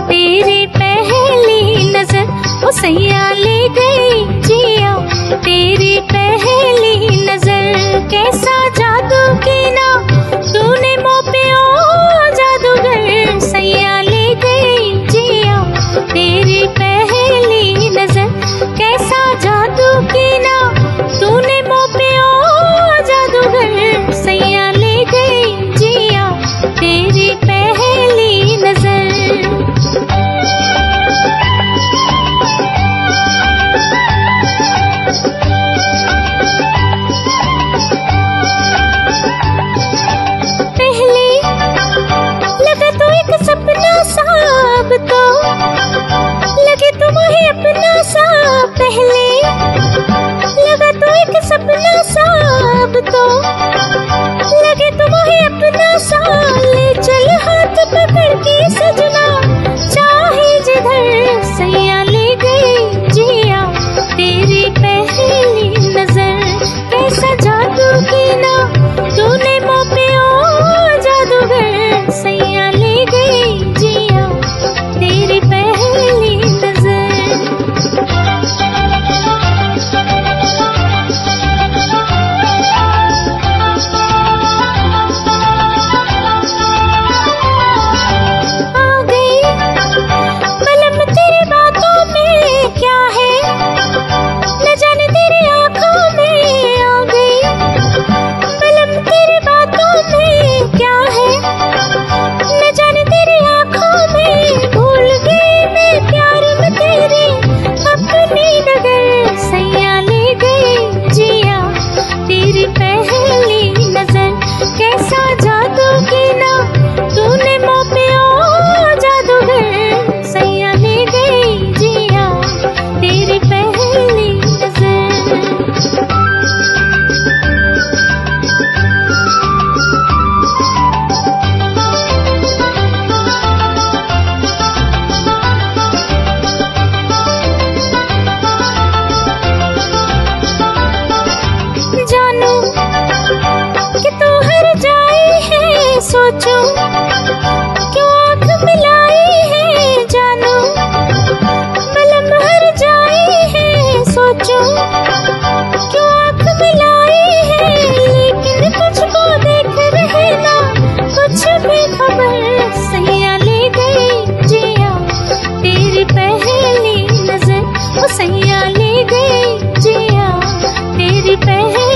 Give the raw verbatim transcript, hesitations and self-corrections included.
तेरी पहली नजर ओ सैया ले गई जिया, तेरी पहली नजर। कैसा जादू की ना तूने मोह पे ओ जादूगर, सैया ले गई जिया, तेरी पहली नजर। कैसा जादू की ना तूने मोह पे ओ जादूगर, सैया ले गई जिया, तेरी पहली नजर। सपना सा अब तो लगे तुम्हें अपना सा, पहले लगा तो एक सपना सा, अब तो लगे तुम्हें अपना सा। ले चल हाथ पकड़ के सजना, चाहे जिधर, सैया ले गई जिया, तेरी पहली नजर। कैसा जादू की ना तूने मोह पे ओ जादूगर, सैया ले गई जिया, तेरी पहली नजर। आ गई बलम तेरी बातों में क्या है, न जाने तेरी आंखों में। आ गई बलम तेरी बातों में क्या है, न जाने तेरी आंखों में। भूल गई मैं प्यार में तेरे अपनी नगर, सैया ले गई जिया, तेरी पहली नजर। कैसा जादू की ना तूने मोह पे ओ जादूगर, सैया ले गई जिया, तेरी पहली नजर। जानू कि तू हर जाए है, सोचो क्यों आँख मिलाई है। जानू बलम हर जाए है, सोचो क्यों आँख मिलाई है। लेकिन तुझको देख रहे ना कुछ भी खबर, सैया ले गई जिया, तेरी पहली नजर ओ सैया ले गई जिया, तेरी पहली